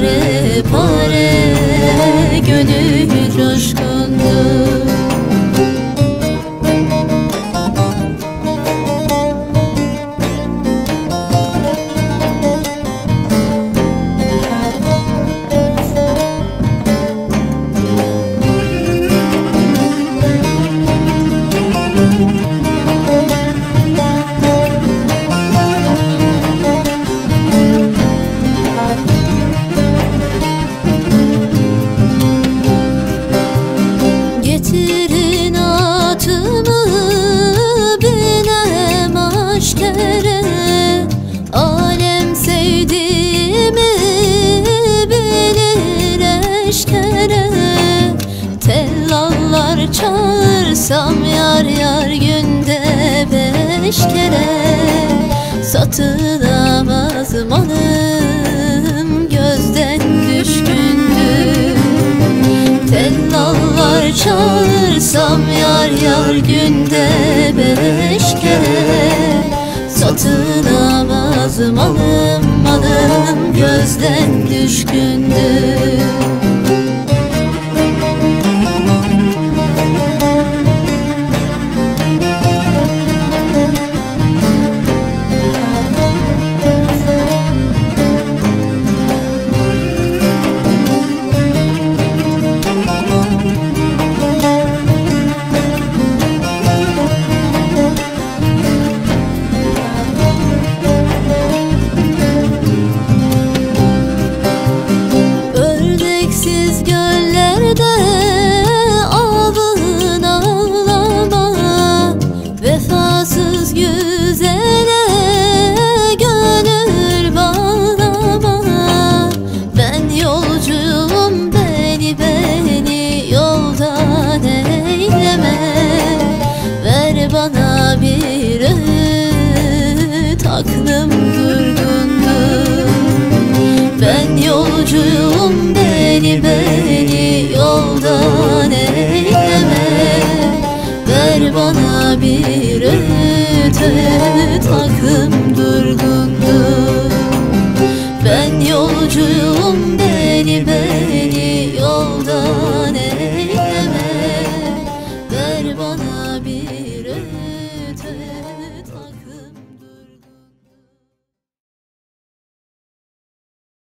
pare pare, gönül coşkundur. Getirin atımı binem aşkere, alem sevdiğimi bilir eşkere. Tellallar çağırsam yar yar günde 5 kere. Satılamaz malım gözden düşkündür. Tellallar çağırsam yar yar günde 5 kere. Satılamaz malım malım gözden düşkündür. Ördeksiz göllerde avın ağlama, vefasız güzele gönül bağlama. Ben yolcuyum, beni yoldan eyleme. Ver bana bir öğüt, aklım durgundur. Ben yolcuyum, beni yoldan